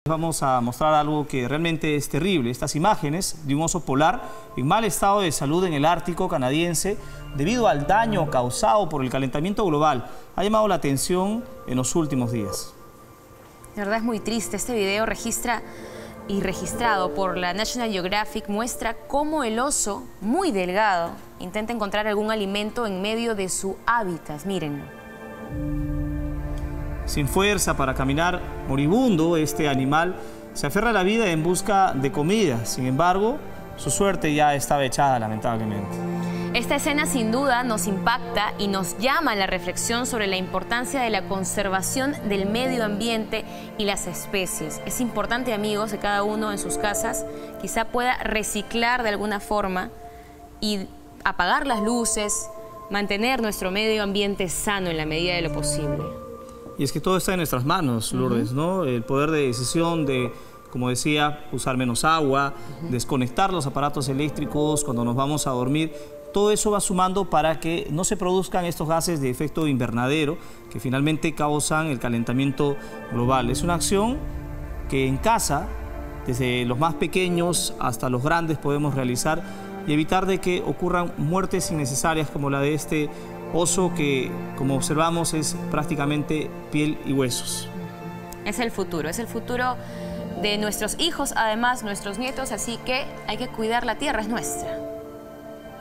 Vamos a mostrar algo que realmente es terrible. Estas imágenes de un oso polar en mal estado de salud en el Ártico canadiense debido al daño causado por el calentamiento global ha llamado la atención en los últimos días. De verdad es muy triste. Este video registrado por la National Geographic muestra cómo el oso, muy delgado, intenta encontrar algún alimento en medio de su hábitat. Mírenlo. Sin fuerza para caminar, moribundo, este animal se aferra a la vida en busca de comida. Sin embargo, su suerte ya estaba echada, lamentablemente. Esta escena sin duda nos impacta y nos llama a la reflexión sobre la importancia de la conservación del medio ambiente y las especies. Es importante, amigos, que cada uno en sus casas quizá pueda reciclar de alguna forma y apagar las luces, mantener nuestro medio ambiente sano en la medida de lo posible. Y es que todo está en nuestras manos, Lourdes, ¿no? El poder de decisión de, como decía, usar menos agua, desconectar los aparatos eléctricos cuando nos vamos a dormir. Todo eso va sumando para que no se produzcan estos gases de efecto invernadero que finalmente causan el calentamiento global. Es una acción que en casa, desde los más pequeños hasta los grandes, podemos realizar y evitar de que ocurran muertes innecesarias como la de este oso que, como observamos, es prácticamente piel y huesos. Es el futuro de nuestros hijos, además nuestros nietos, así que hay que cuidar la tierra, es nuestra.